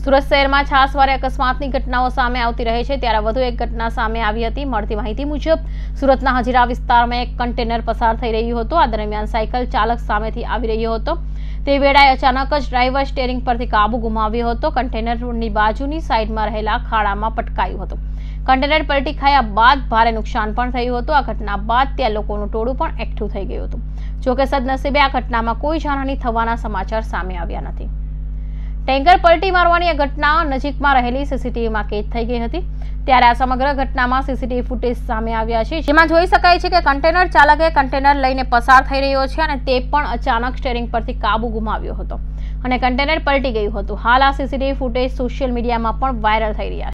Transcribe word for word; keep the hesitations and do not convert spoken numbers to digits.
સુરત શહેરમાં છાસવારે અકસ્માતની ઘટનાઓ સામે આવતી રહે છે, ત્યારે વધુ એક ઘટના સામે આવી હતી। મળતી માહિતી મુજબ સુરતના હજીરા વિસ્તારમાં એક કન્ટેનર પસાર થઈ રહ્યું હતું। આ દરમિયાન સાયકલ ચાલક સામેથી આવી રહ્યો હતો, તે વેળાએ અચાનક જ ડ્રાઈવર સ્ટીયરિંગ પરથી કાબુ ગુમાવ્યો હતો। કન્ટેનરની બાજુની સાઈડમાં રહેલા ખાડામાં પટકાયું હતું। કન્ટેનર પલટી ખાયા બાદ ભારે નુકસાન પણ થયું હતું। આ ઘટના બાદ ત્યાં લોકોનું ટોળું પણ એકઠું થઈ ગયું હતું। જોકે સદનસીબે આ ઘટનામાં કોઈ જાનહાની થવાના સમાચાર સામે આવ્યા નથી। ટેન્કર પલટી મારવાની આ ઘટના નજીકમાં રહેલી સીસીટીવીમાં કેદ થઈ ગઈ હતી, ત્યારે આ સમગ્ર ઘટનામાં સીસીટીવી ફૂટેજ સામે આવ્યા છે, જેમાં જોઈ શકાય છે કે કન્ટેનર ચાલકે કન્ટેનર લઈને પસાર થઈ રહ્યો છે અને તે પણ અચાનક સ્ટીયરિંગ પરથી કાબુ ગુમાવ્યો હતો અને કન્ટેનર પલટી ગયું હતું। હાલ આ સીસીટીવી ફૂટેજ સોશિયલ મીડિયામાં પણ વાયરલ થઈ રહ્યા છે।